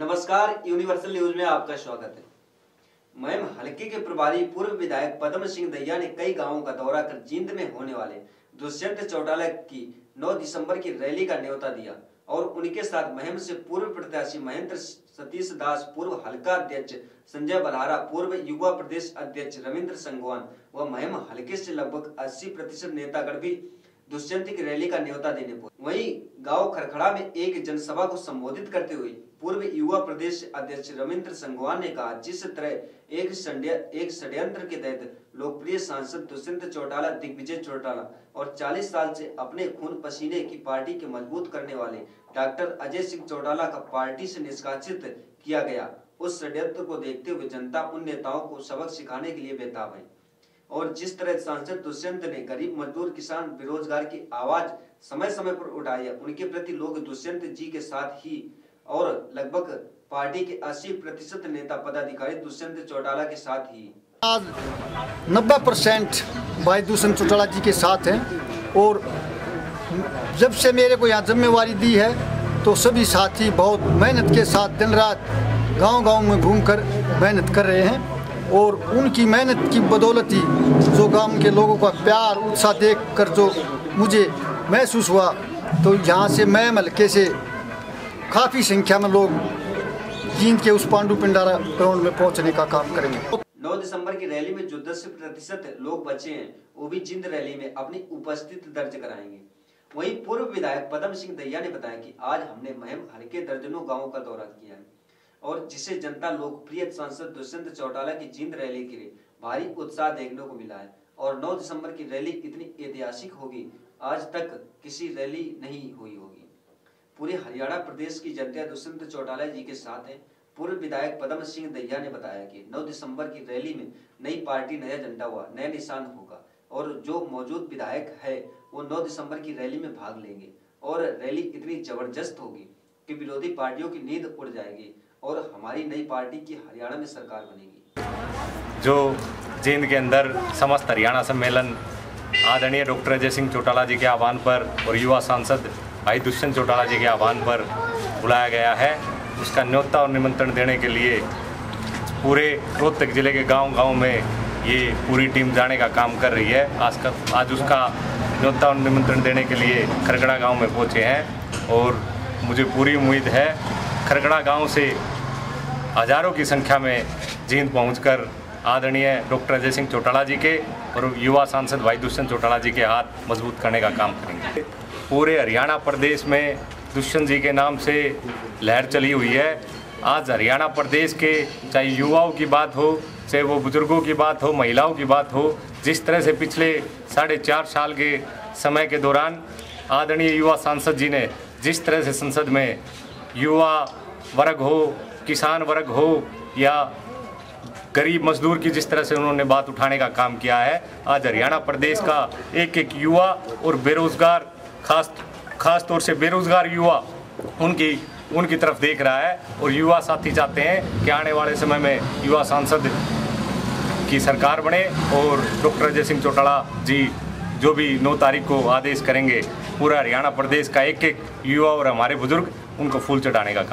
नमस्कार, universal news में आपका स्वागत है। महम हलके के प्रभारी पूर्व विधायक पद्म सिंह दहिया ने कई गांवों का दौरा कर जींद में होने वाले दुष्यंत चौटाला की 9 दिसंबर की रैली का न्योता दिया और उनके साथ महम से पूर्व प्रत्याशी महेंद्र सतीश दास, पूर्व हलका अध्यक्ष संजय बलहारा, पूर्व युवा प्रदेश अध्यक्ष रविंद्र संगवान व महम हलके से लगभग 80% नेतागण भी दुष्यंत की रैली का न्योता देने पहुंचे। वहीं गांव खरखड़ा में एक जनसभा को संबोधित करते हुए पूर्व युवा प्रदेश अध्यक्ष रविंद्र संगवान ने कहा, जिस तरह एक षड्यंत्र के तहत लोकप्रिय सांसद दुष्यंत चौटाला, दिग्विजय चौटाला और 40 साल से अपने खून पसीने की पार्टी के मजबूत करने वाले डॉक्टर अजय सिंह चौटाला का पार्टी से निष्कासित किया गया, उस षड्यंत्र को देखते हुए जनता उन नेताओं को सबक सिखाने के लिए बेताब है। और जिस तरह सांसद दुष्यंत ने गरीब, मजदूर, किसान, बेरोजगार की आवाज समय समय पर उठाई है, उनके प्रति लोग दुष्यंत जी के साथ ही और लगभग पार्टी के 80% नेता पदाधिकारी दुष्यंत चौटाला के साथ ही आज 90% भाई दुष्यंत चौटाला जी के साथ हैं। और जब से मेरे को यहाँ जिम्मेवारी दी है तो सभी साथी बहुत मेहनत के साथ दिन रात गांव-गांव में घूमकर मेहनत कर रहे हैं और उनकी मेहनत की बदौलत ही जो गांव के लोगों का प्यार, उत्साह देखकर जो मुझे महसूस हुआ, तो यहाँ से मैं हल्के से काफ़ी संख्या में लोग जींद के उस पांडु पिंडारा ग्राउंड में पहुंचने का काम करेंगे। 9 दिसंबर की रैली में जो 10% लोग बचे हैं वो भी जींद रैली में अपनी उपस्थिति दर्ज कराएंगे। वहीं पूर्व विधायक पद्म सिंह दहिया ने बताया कि आज हमने महम हलके दर्जनों गांवों का दौरा किया है और जिसे जनता लोकप्रिय सांसद दुष्यंत चौटाला की जींद रैली के लिए भारी उत्साह देखने को मिला है और 9 दिसंबर की रैली इतनी ऐतिहासिक होगी, आज तक किसी रैली नहीं हुई होगी। पूरे हरियाणा प्रदेश की जनता दुष्यंत चौटाला जी के साथ है। पूर्व विधायक पद्म सिंह दहिया ने बताया कि 9 दिसंबर की रैली में नई पार्टी, नया झंडा हुआ, नया निशान होगा और जो मौजूद विधायक है वो 9 दिसंबर की रैली में भाग लेंगे और रैली इतनी जबरदस्त होगी कि विरोधी पार्टियों की नींद उड़ जाएगी और हमारी नई पार्टी की हरियाणा में सरकार बनेगी। जो जींद के अंदर समस्त हरियाणा सम्मेलन आदरणीय डॉक्टर अजय सिंह चौटाला जी के आह्वान पर और युवा सांसद भाई दुष्यंत चौटाला जी के आह्वान पर बुलाया गया है, उसका न्योता और निमंत्रण देने के लिए पूरे रोहतक जिले के गांव-गांव में ये पूरी टीम जाने का काम कर रही है। आज उसका न्योता और निमंत्रण देने के लिए खरखड़ा गांव में पहुंचे हैं और मुझे पूरी उम्मीद है खरखड़ा गांव से हजारों की संख्या में जींद पहुंचकर आदरणीय डॉक्टर अजय सिंह चौटाला जी के और युवा सांसद भाई दुष्यंत चौटाला जी के हाथ मजबूत करने का काम करेंगे। पूरे हरियाणा प्रदेश में दुष्यंत जी के नाम से लहर चली हुई है। आज हरियाणा प्रदेश के चाहे युवाओं की बात हो, चाहे वो बुजुर्गों की बात हो, महिलाओं की बात हो, जिस तरह से पिछले 4.5 साल के समय के दौरान आदरणीय युवा सांसद जी ने जिस तरह से संसद में युवा वर्ग हो, किसान वर्ग हो या गरीब मजदूर की जिस तरह से उन्होंने बात उठाने का काम किया है, आज हरियाणा प्रदेश का एक युवा और बेरोजगार, खास तौर से बेरोजगार युवा उनकी तरफ देख रहा है और युवा साथी चाहते हैं कि आने वाले समय में युवा सांसद की सरकार बने और डॉक्टर अजय सिंह चौटाला जी जो भी 9 तारीख को आदेश करेंगे, पूरा हरियाणा प्रदेश का एक युवा और हमारे बुजुर्ग उनको फूल चढ़ाने का